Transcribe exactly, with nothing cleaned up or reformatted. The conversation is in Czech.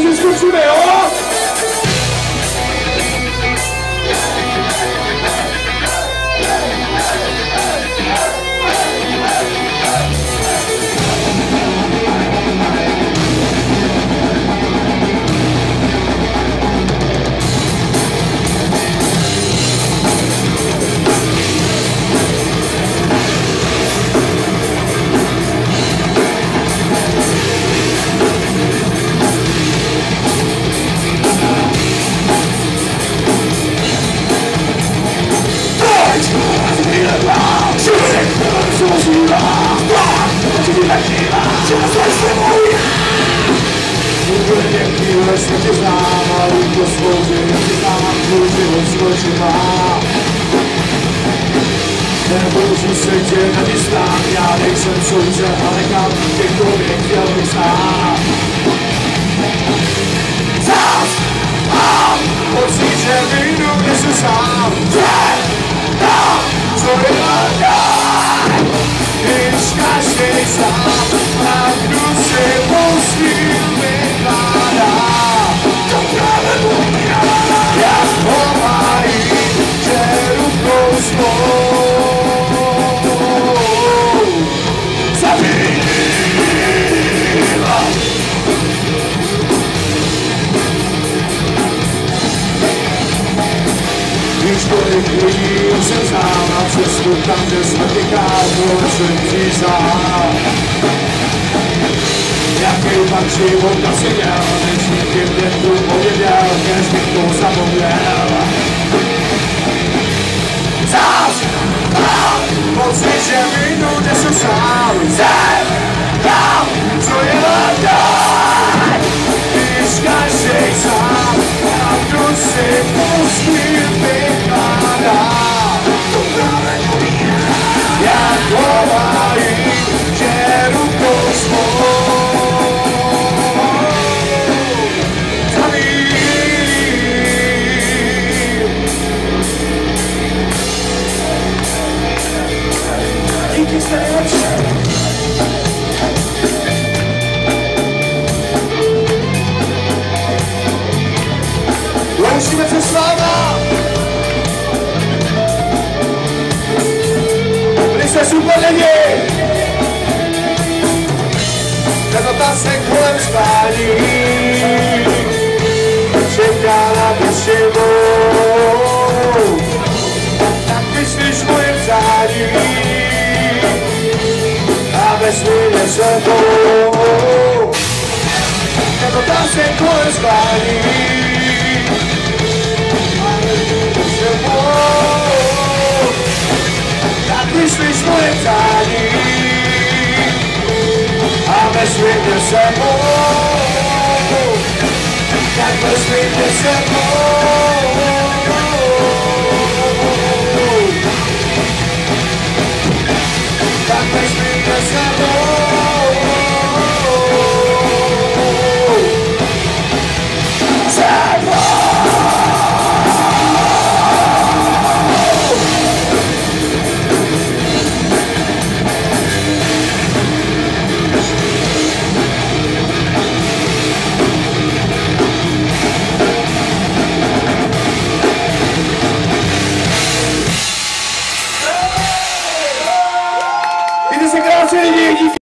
si skočíme, jo? Vlastně tě znám a líto slouží, já tě znám, tvůj život skočila. Nebudu se tě nedistám, já nejsem soudce a nechám tě k tobě, chtěl bych znát. Zás! A pocit, že vyjdu, kde se sám. Tam, co je dál, když každý sám pravdu si musím vykládá. Jak pomají, že rukou svou zabíjela. Víš, kolik lidí jsem znám na cestu tam, kde smrtiká jsem přísahal. Jaký pak život asi měl, než nikým větru pověděl, kež bych to zapomněl. Zás! Pocit, že vyjdu, kde jsem sám. Jsem tam, co je hledaj, když každý sám pravdu si musí vykládat. Jak chovají, že rukou svou loučíme se s váma. Byli jste super lidi. Tento se kolem spání, čeká na většinou. Tak myslíš moje přání a vesmírně se mnou. Tento se kolem spání, tak myslíš moje přání a vesmírně se mnou, tak vesmírně se mnou, tak vesmírně se mnou, se mnou. Mějte se krásně lidi, díky.